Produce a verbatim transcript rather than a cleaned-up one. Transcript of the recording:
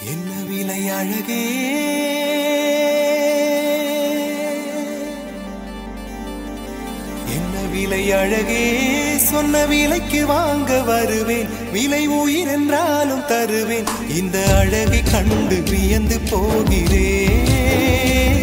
என்ன விலை அழகே என்ன விலை அழகே சொன்ன விலைக்கு வாங்க வருவேன் விலை உயிர் என்றாலும் தருவேன் இந்த அழகை கண்டு வியந்து போகிறேன்